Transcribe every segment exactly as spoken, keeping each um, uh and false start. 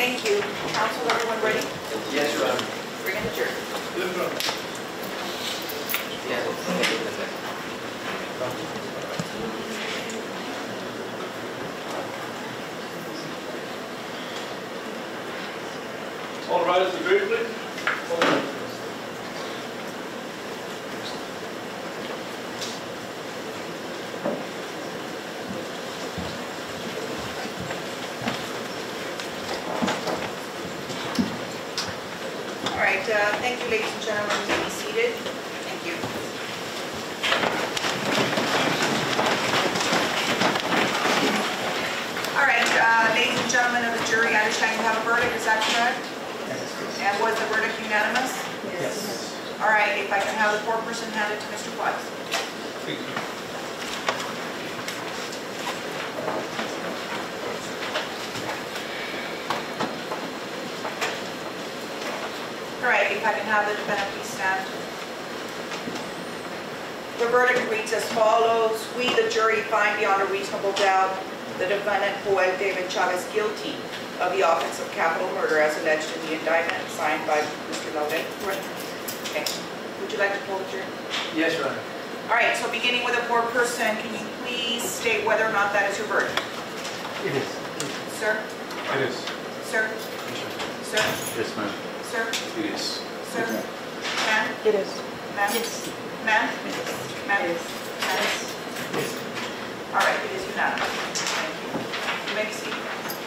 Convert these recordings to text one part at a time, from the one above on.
Thank you. Council, everyone ready? Yes, Your Honor. Bring in the jury. Yes, All rise to the jury, please. All right, uh, thank you, ladies and gentlemen. You may be seated. Thank you. All right, uh, ladies and gentlemen of the jury, I understand you have a verdict. Is that correct? And was the verdict unanimous? Yes. All right, if I can have the foreperson handed to Mister Weiss. All right, if I can have the defendant please stand. The verdict reads as follows. We, the jury, find beyond a reasonable doubt the defendant, Joel David Chavez, guilty of the offense of capital murder as alleged in the indictment signed by Mister Laredo. Okay. Would you like to pull the jury? Yes, Your Honor. All right, so beginning with a foreperson, can you please state whether or not that is your verdict? It is. Sir? It is. Sir? Sir? Yes, ma'am. Sir? It is. Sir? Ma'am? It is. Ma'am? Yes. Ma'am? Ma'am? It is. Ma'am? All right, it is unanimous. Thank you. You may be seated.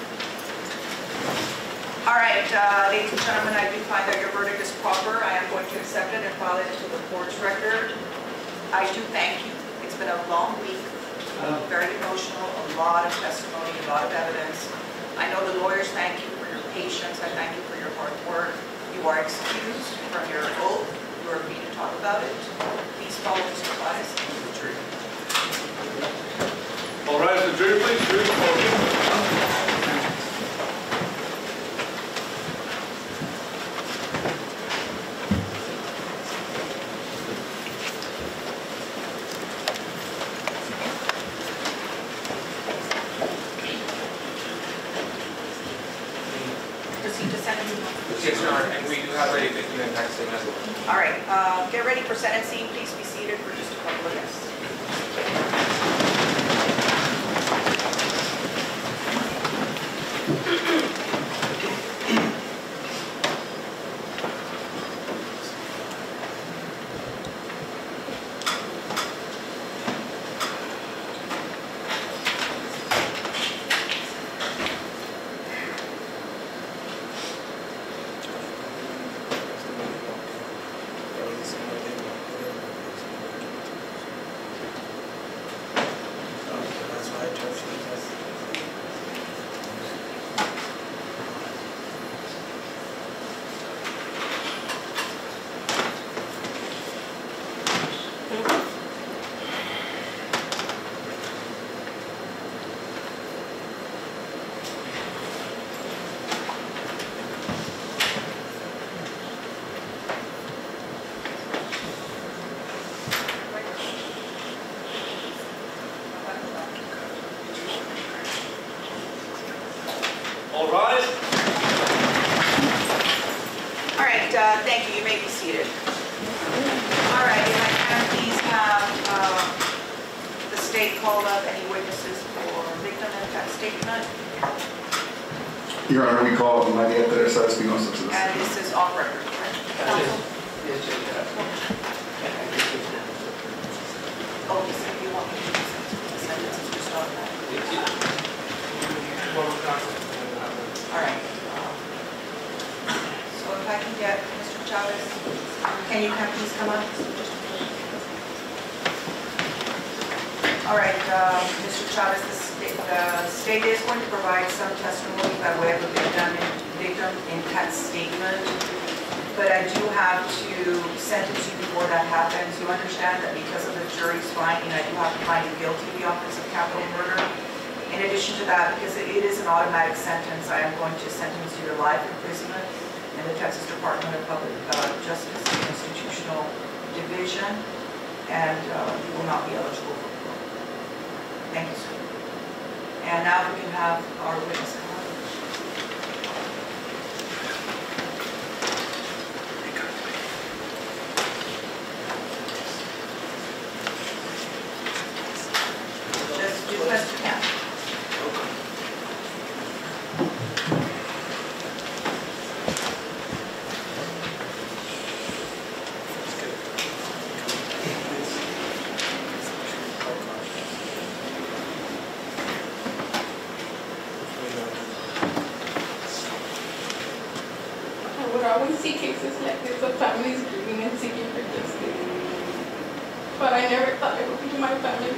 All right, uh, ladies and gentlemen, I do find that your verdict is proper. I am going to accept it and file it into the court's record. I do thank you. It's been a long week, uh, very emotional, a lot of testimony, a lot of evidence. I know the lawyers thank you for your patience. I thank you for your hard work. You are excused from your oath. You are free to talk about it. Please follow Mister Weiss into the jury. All rise to the jury, please. Jury, for Proceed to sentencing. Yes, Your Honor, and we do have a victim impact statement as well. All right, uh, get ready for sentencing. Please be seated for just a couple of minutes. all rise. All right, uh, thank you. You may be seated. All right, if I can please have uh, the state call up any witnesses for victim impact statement. Your Honor, we call Gracy Espinoza to the And this is off record, correct? Counsel? Yes, Judge. Oh, you said you want me to send the sentence just on that. All right. um, So if I can get Mister Chavez, can you come, please come up? All right, uh, Mister Chavez, the state, the state is going to provide some testimony by way of a victim, victim impact statement, but I do have to sentence you before that happens. You understand that because of the jury's finding, I do have to find you guilty of the offense of capital murder. In addition to that, because it is an automatic sentence, I am going to sentence you to life imprisonment in the Texas Department of Public uh, Justice and Institutional Division, and uh, you will not be eligible for parole. Thank you, sir. And now we can have our witness come up. see cases like this of families grieving and seeking for justice. But I never thought it would be my family.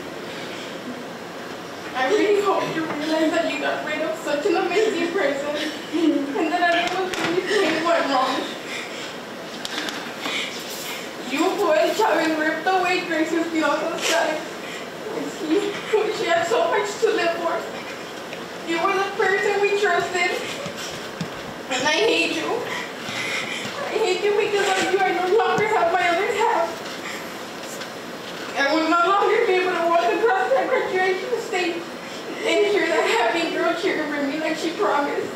I really hope you realize that you got rid of such an amazing person and that I was really doing what wrong. You, Joel Chavez, ripped away Gracy Espinoza's life. She, she had so much to live for. You were the person we trusted, and I hate you. I hate you because of you. I no longer have my other half. I will no longer be able to walk across that graduation stage and hear that happy girl cheering for me like she promised.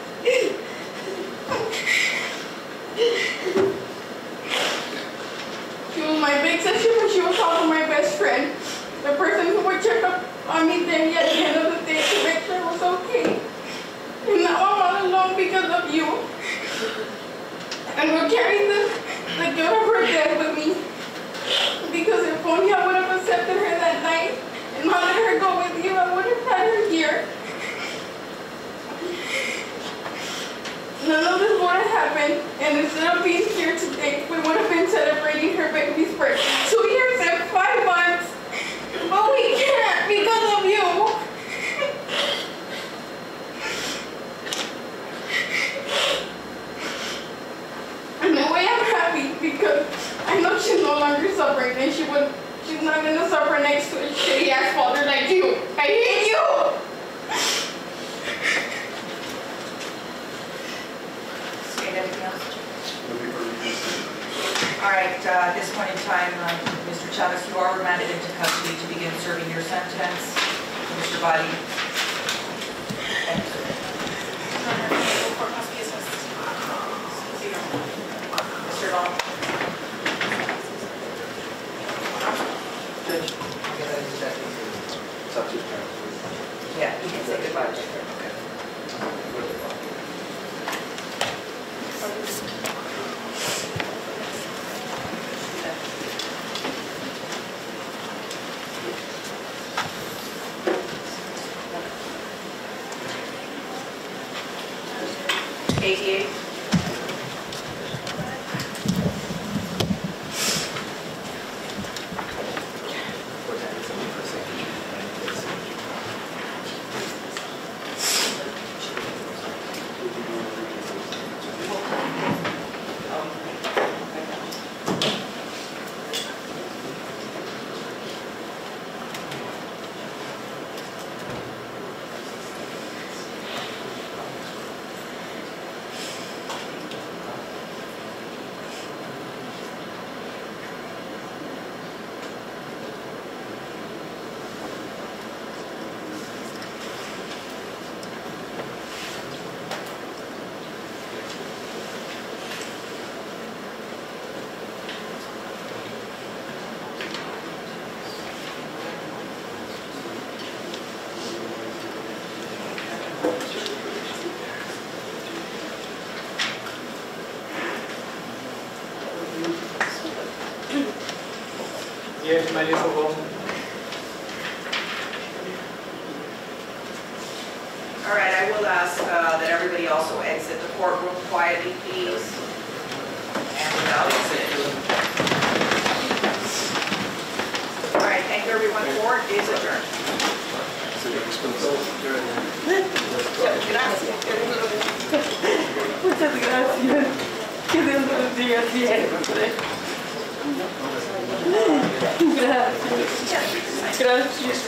She was my big sister, but she was also my best friend. The person who would check up on me daily at the end of the day to make sure I was okay. And now I'm all alone because of you. And will carry the, the guilt of her death with me. Because if only I would have accepted her that night and not let her go with you, I would have had her here. None of this would have happened, and instead of being here today, we would have been celebrating her baby's birthday. Two years and five months. But we can't because of you. In a way, I'm happy because I know she's no longer suffering, and she would, she's not going to suffer next to a shitty ass father like you. I hate you. Say anything else? All right, uh, at this point in time, uh, Mister Chavez, you are remanded into custody to begin serving your sentence. Mister Body. Mister Long. Judge. It's up to you. Yeah, you can say goodbye. eighty-eight. Yes, my little home. All right, I will ask uh, that everybody also exit the courtroom quietly, please, and without incident. All right, thank you, everyone. Court is adjourned. Muchas gracias. Que Dios me los diga siempre. Gracias. Gracias.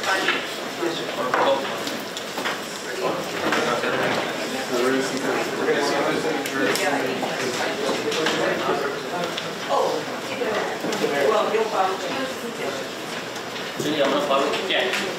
Oh, well, you'll follow. Sí, I'm gonna follow. Yeah.